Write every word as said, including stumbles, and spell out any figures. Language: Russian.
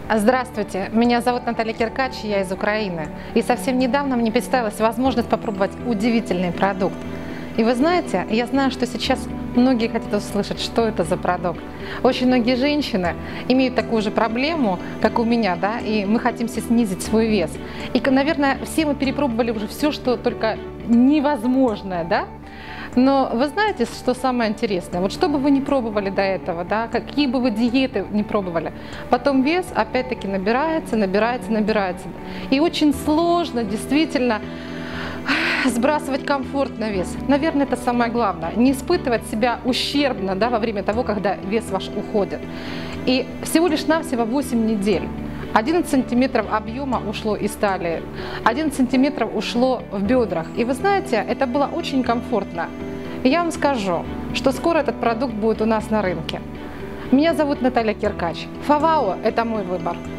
Здравствуйте, меня зовут Наталья Киркач, я из Украины. И совсем недавно мне представилась возможность попробовать удивительный продукт. И вы знаете, я знаю, что сейчас многие хотят услышать, что это за продукт. Очень многие женщины имеют такую же проблему, как у меня, да, и мы хотим снизить свой вес. И, наверное, все мы перепробовали уже все, что только невозможное, да? Но вы знаете, что самое интересное? Вот что бы вы ни пробовали до этого, да, какие бы вы диеты ни пробовали, потом вес опять-таки набирается, набирается, набирается. И очень сложно действительно сбрасывать комфортно вес. Наверное, это самое главное. Не испытывать себя ущербно, да, во время того, когда вес ваш уходит. И всего лишь навсего восемь недель. одиннадцать сантиметров объема ушло из талии, одиннадцать сантиметров ушло в бедрах. И вы знаете, это было очень комфортно. И я вам скажу, что скоро этот продукт будет у нас на рынке. Меня зовут Наталья Киркач. Фавао – это мой выбор.